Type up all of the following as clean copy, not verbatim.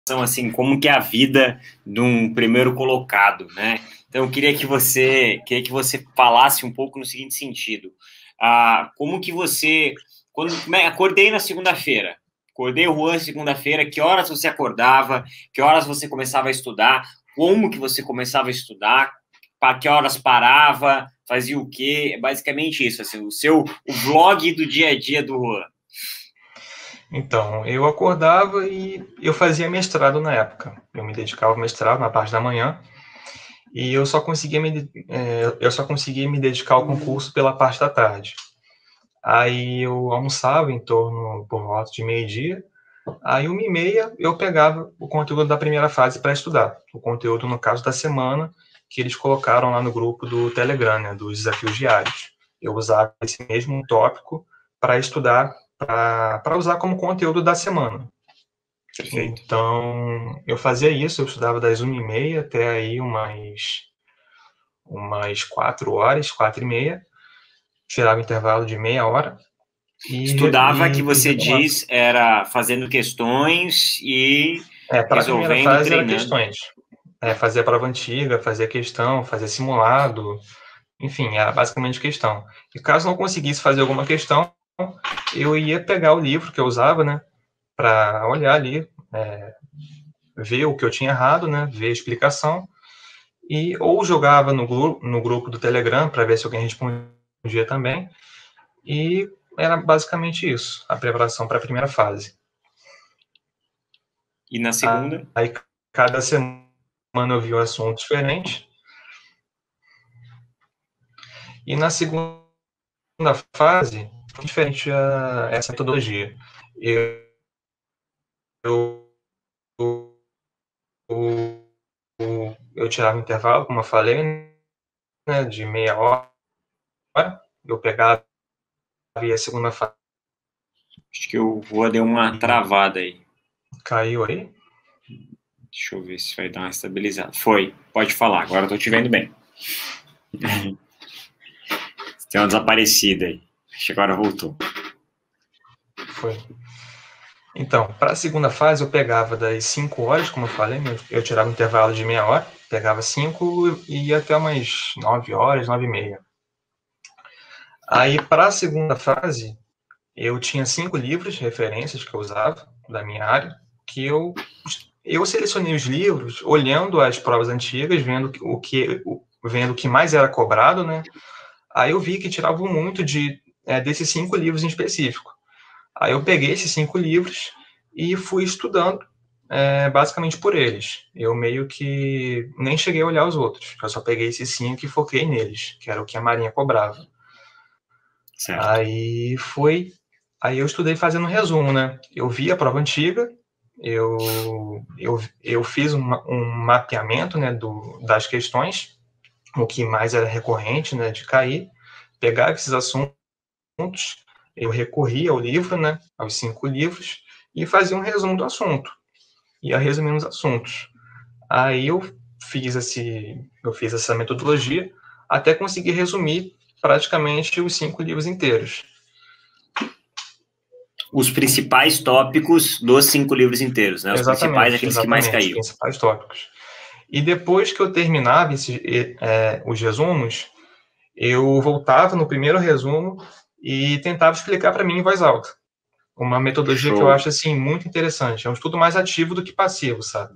assim, como que é a vida de um primeiro colocado, né? Então, eu queria que você falasse um pouco no seguinte sentido. Como que você... acordei na segunda-feira. Acordei o Juan segunda-feira. Que horas você acordava? Que horas você começava a estudar? Como que você começava a estudar? Para que horas parava? Fazia o quê? É basicamente isso, assim, o vlog do dia a dia do Juan. Então, eu acordava e eu fazia mestrado na época. Eu me dedicava ao mestrado na parte da manhã e eu só conseguia me dedicar ao concurso pela parte da tarde. Aí eu almoçava em torno por volta de meio-dia. Aí 1h30 eu pegava o conteúdo da primeira fase para estudar. O conteúdo, no caso, da semana, que eles colocaram lá no grupo do Telegram, né, dos desafios diários. Eu usava esse mesmo tópico para estudar, para usar como conteúdo da semana. Perfeito. Então, eu fazia isso, eu estudava das 1h30 até aí umas 4 horas, 4h30, tirava intervalo de meia hora Estudava, que e você retomava. diz, era fazendo questões e Para a primeira resolvendo, fase era treinando. questões. Fazia prova antiga, fazia questão, fazia simulado, enfim, era basicamente questão. E caso não conseguisse fazer alguma questão, eu ia pegar o livro que eu usava, né, para olhar ali, ver o que eu tinha errado, né, ver a explicação, e ou jogava no grupo do Telegram para ver se alguém respondia também, e era basicamente isso, a preparação para a primeira fase. E na segunda, Aí cada semana eu via um assunto diferente, e na segunda fase foi diferente essa metodologia. Eu, eu, eu tirava um intervalo, como eu falei, né, de meia hora, eu pegava e a segunda fase acho que o Rua deu uma travada aí. caiu aí. Deixa eu ver se vai dar uma estabilizada. Foi, pode falar, agora eu tô te vendo bem. Tem uma desaparecida aí. Acho que agora voltou. Foi. Então, para a segunda fase, eu pegava das 5 horas, como eu falei, eu tirava um intervalo de meia hora, pegava 5 e ia até umas 9 horas, 9h30. Aí, para a segunda fase, eu tinha 5 livros, referências que eu usava, da minha área, que eu selecionei os livros olhando as provas antigas, vendo o que mais era cobrado, né? Aí eu vi que tiravam muito desses 5 livros em específico. Aí eu peguei esses 5 livros e fui estudando basicamente por eles. Eu meio que nem cheguei a olhar os outros. Eu só peguei esses 5 e foquei neles, que era o que a Marinha cobrava. Certo. Aí foi. Aí eu estudei fazendo resumo, né? Eu vi a prova antiga, eu fiz um mapeamento, né, das questões, o que mais era recorrente, né, de cair, pegar esses assuntos, eu recorria ao livro, né, aos 5 livros, e fazia um resumo do assunto. Ia resumindo os assuntos. Aí eu fiz essa metodologia até conseguir resumir praticamente os 5 livros inteiros. Os principais tópicos dos 5 livros inteiros, né? Os principais, Exatamente, aqueles que mais exatamente, os caíam. principais tópicos. E depois que eu terminava os resumos, eu voltava no primeiro resumo e tentava explicar para mim em voz alta. Uma metodologia que eu Show. acho assim muito interessante. É um estudo mais ativo do que passivo, sabe?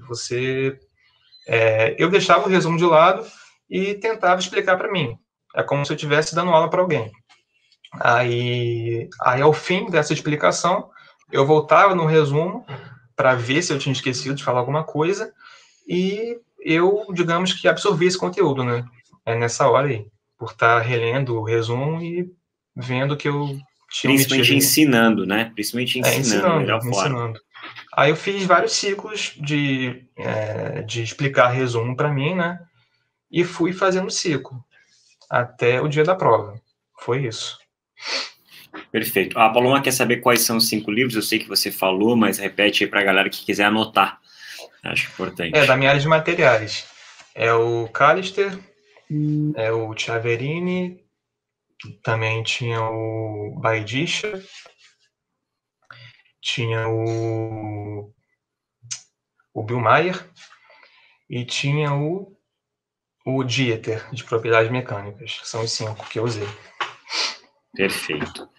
Eu deixava o resumo de lado e tentava explicar para mim. É como se eu estivesse dando aula para alguém. Aí, ao fim dessa explicação, eu voltava no resumo para ver se eu tinha esquecido de falar alguma coisa e eu, digamos que absorvi esse conteúdo, né? É nessa hora aí, por estar relendo o resumo e vendo que eu tinha omitido Principalmente ali. ensinando, né? Principalmente ensinando, Ensinando, melhor forma. ensinando. Aí eu fiz vários ciclos de explicar resumo para mim, né? E fui fazendo ciclo até o dia da prova. Foi isso. Perfeito. A Paloma quer saber quais são os 5 livros. Eu sei que você falou, mas repete aí para a galera que quiser anotar. Acho Da importante. minha área de materiais. É o Callister, é o Chiaverini, também tinha o Baidisha, tinha o Bill Maher, e tinha o Dieter, de propriedades mecânicas. São os 5 que eu usei. Perfeito.